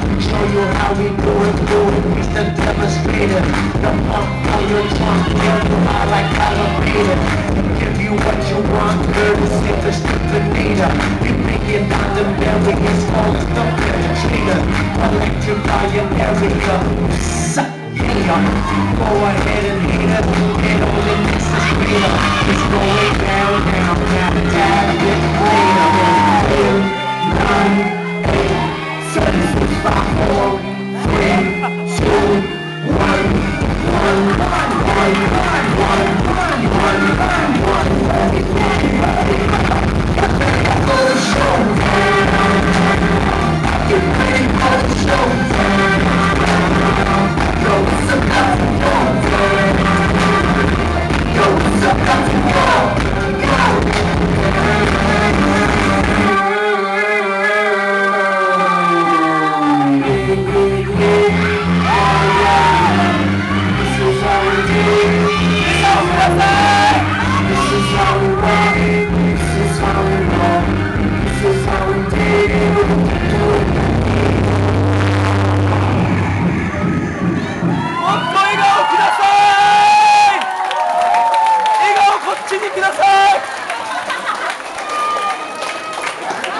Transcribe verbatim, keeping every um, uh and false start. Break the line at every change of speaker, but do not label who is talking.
Show you how we do it, do it, he's the demonstrator. The pump on your trunk, yeah, you are like elevator. Give you what you want, girl, to sink a stupid meter. You making down the barriers, all the penetrator. Electrify your area, suck here. Go ahead and hit it, and on the next straighter. It's going down, down, down, down, get later. Nine, eight, seven, six, five, four, three, two, one, one, one, one, one.